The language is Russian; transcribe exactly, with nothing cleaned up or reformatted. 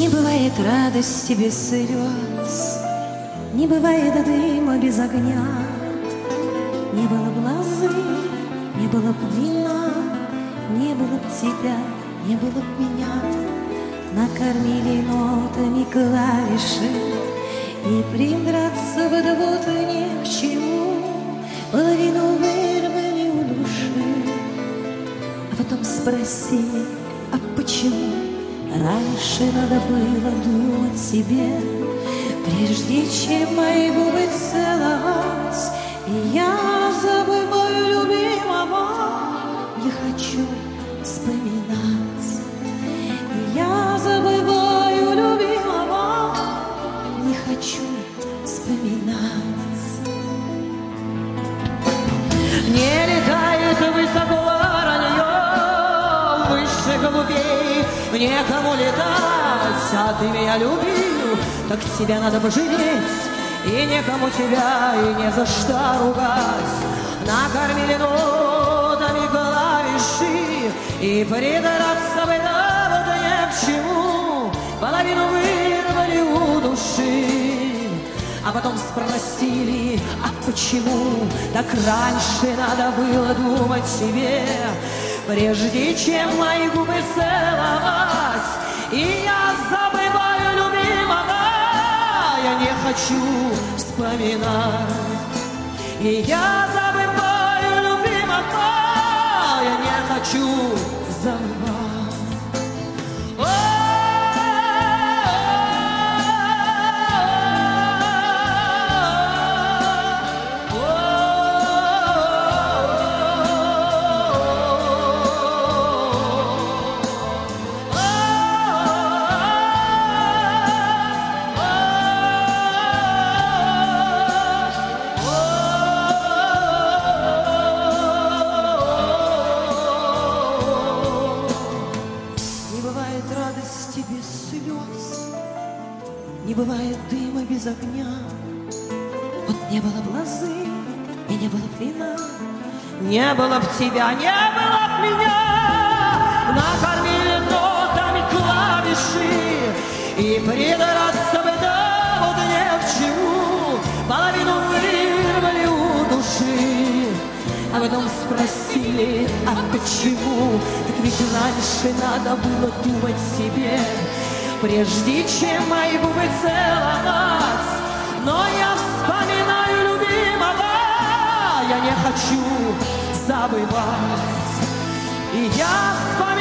Не бывает радости без слез, не бывает дыма без огня. Не было б лозы, не было б вина, не было б тебя, не было б меня. Накормили нотами клавиши, и придраться вдвуд ни к чему. Половину вырвали у души, а потом спросили, а почему? Раньше надо было думать себе, прежде чем мои губы целовать. И я забываю любимого, не хочу вспоминать. И я забываю любимого, не хочу вспоминать. Не летает высоко воронье выше голубей, некому летать, а ты меня любил, так тебя надо пожалеть. И некому тебя и не за что ругать. Накормили нотами клавиши, и придраться бы вот ни к чему. Половину вырвали у души, а потом спросили, а почему? Так раньше надо было думать себе, прежде чем мои губы целовать. И я забываю любимого, я не хочу вспоминать. И я забываю любимого, я не хочу забывать. Не бывает дыма без огня. Вот не было б лозы и не было б вина, не было б тебя, не было б меня. Накормили нотами клавиши, и придраться бы да вот не к чему. Половину вырвали у души, а потом спросили, а почему? Так ведь раньше надо было думать себе, прежде чем мои губы целовать. Но я вспоминаю любимого, я не хочу забывать. И я вспоминаю